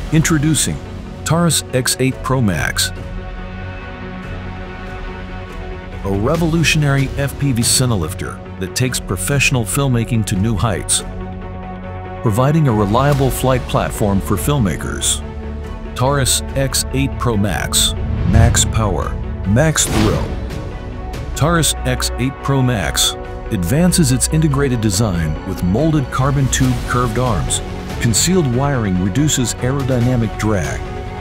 Introducing Taurus X8 Pro Max, a revolutionary FPV Cinelifter that takes professional filmmaking to new heights, providing a reliable flight platform for filmmakers. Taurus X8 Pro Max, Max Power, Max Thrill. Taurus X8 Pro Max advances its integrated design with molded carbon tube curved arms. Concealed wiring reduces aerodynamic drag.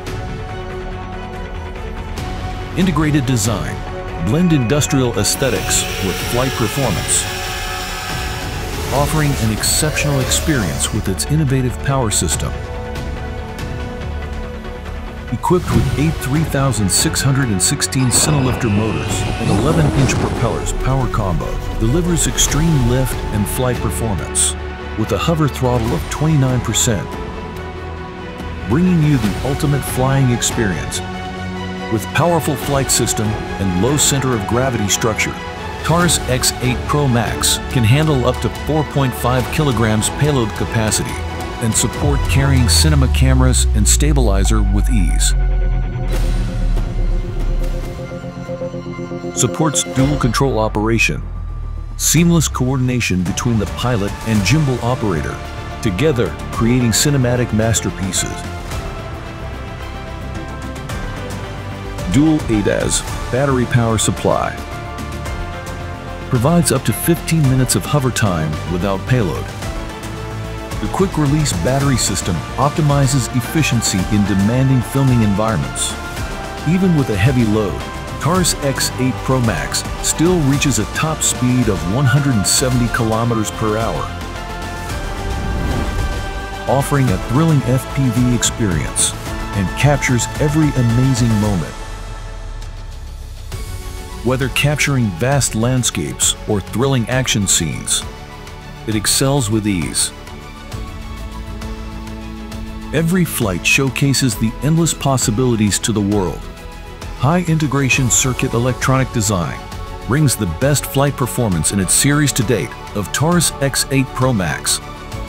Integrated design blend industrial aesthetics with flight performance, offering an exceptional experience with its innovative power system. Equipped with 8 3,616 Cinelifter motors and 11-inch propellers, power combo delivers extreme lift and flight performance with a hover throttle of 29%, bringing you the ultimate flying experience. With powerful flight system and low center of gravity structure, Taurus X8 Pro Max can handle up to 4.5 kilograms payload capacity and support carrying cinema cameras and stabilizer with ease. Supports dual control operation, seamless coordination between the pilot and gimbal operator, together creating cinematic masterpieces. Dual ADAS battery power supply provides up to 15 minutes of hover time without payload. The quick-release battery system optimizes efficiency in demanding filming environments. Even with a heavy load, Taurus X8 Pro Max still reaches a top speed of 170 kilometers per hour, offering a thrilling FPV experience and captures every amazing moment. Whether capturing vast landscapes or thrilling action scenes, it excels with ease. Every flight showcases the endless possibilities to the world. High-integration circuit electronic design brings the best flight performance in its series to date of Taurus X8 Pro Max.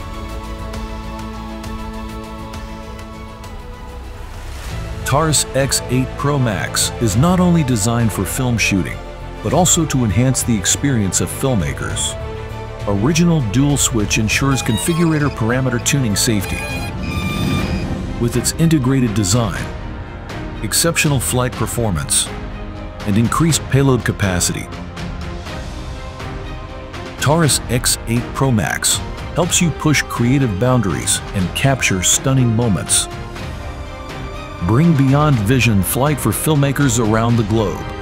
Taurus X8 Pro Max is not only designed for film shooting, but also to enhance the experience of filmmakers. Original dual switch ensures configurator parameter tuning safety. With its integrated design, exceptional flight performance, and increased payload capacity, Taurus X8 Pro Max helps you push creative boundaries and capture stunning moments. Bring beyond vision flight for filmmakers around the globe.